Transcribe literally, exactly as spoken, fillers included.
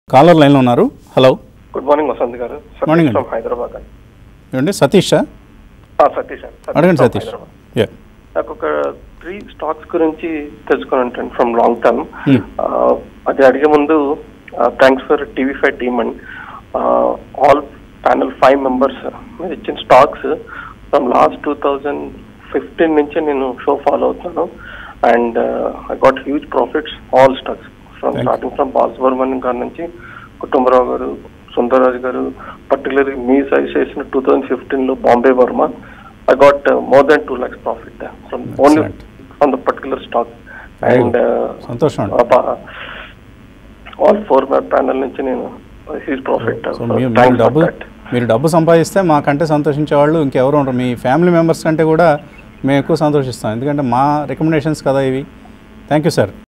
Caller లైన్లో ఉన్నారు. Hello, good morning Vasant గారు. Morning from Hyderabad. ఏమండి సతీష్? సతీష్ అడగండి సతీష్. నాకు ఒక త్రీ స్టాక్స్ గురించి తెలుసుకుని ఉంటాను ఫ్రమ్ లాంగ్ టర్మ్. అది అడిగే ముందు thanks for TV five team and all panel five members మీరు ఇచ్చిన stocks from last two thousand fifteen నుంచి నేను షో ఫాలో అవుతున్నాను and I got huge profits all stocks from starting from Balasubrahmanyam గారి నుంచి కుటుంబరావు గారు, సుందరరాజు గారు, పర్టికులర్లీ మీ సైజ్ చేసిన టూ థౌజండ్ ఫిఫ్టీన్ లో Bombay Varma. I got uh, more than two lakhs profit uh, from Excellent. only on the particular stock. And uh, uh, all four my panel నుంచి నేను huge profit. So, uh, మీరు మీరు డబ్బు మీరు డబ్బు సంపాదిస్తే మాకంటే సంతోషించే వాళ్ళు ఇంకెవరు ఉండరు. మీ ఫ్యామిలీ మెంబర్స్ కంటే కూడా మేము ఎక్కువ సంతోషిస్తాం, ఎందుకంటే మా రికమెండేషన్స్ కదా ఇవి. Thank you sir.